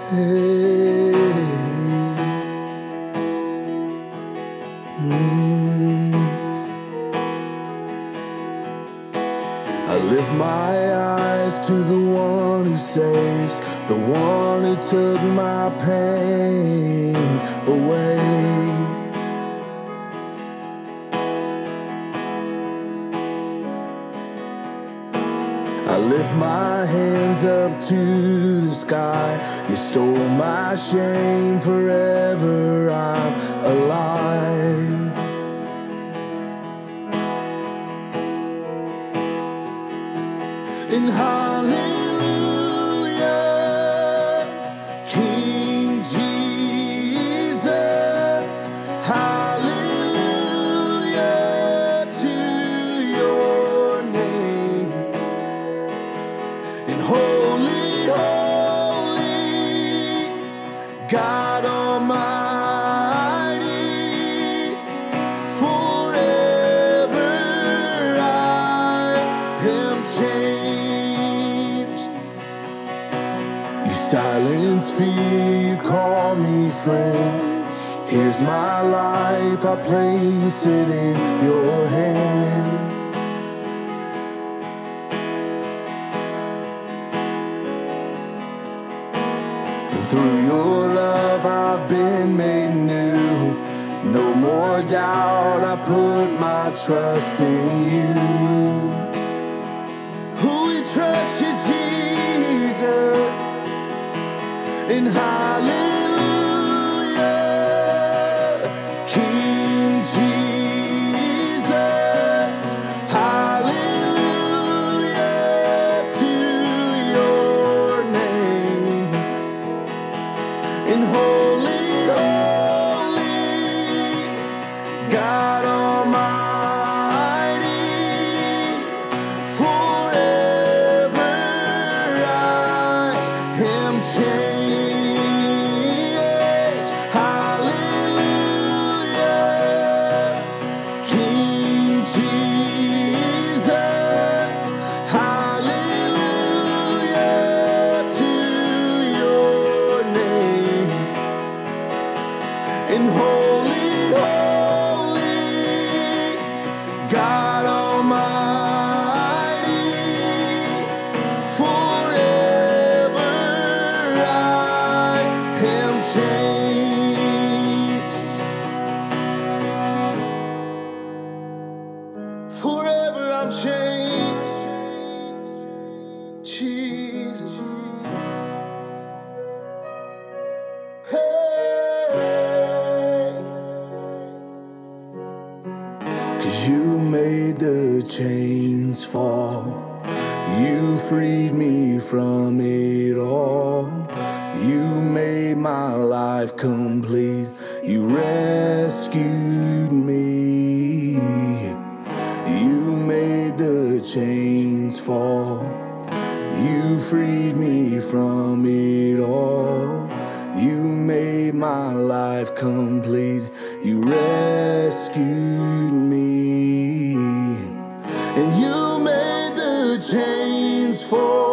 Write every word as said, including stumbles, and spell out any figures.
Hey. Mm. I lift my eyes to the one who saves, the one who took my pain away. I lift my hands up to the sky. You stole my shame, forever I'm alive. And hallelujah, King Jesus, hallelujah to your name. And holy, holy, God Almighty, forever I am changed. You silence fear, you call me friend. Here's my life, I place it in your hand. Through your love I've been made new. No more doubt, I put my trust in you. Who we trust you, Jesus. And hallelujah, King Jesus, hallelujah to your name. And holy, holy, God Almighty, forever I am changed. Hallelujah, King Jesus, hallelujah to your name. And holy, holy, God Almighty, forever I am changed. Forever I'm changed, Jesus. Hey. 'Cause you made the chains fall. You freed me from it all. You made my life complete. You rescued me. You made the chains fall. You freed me from it all. You made my life complete. You rescued me. And you made the chains fall.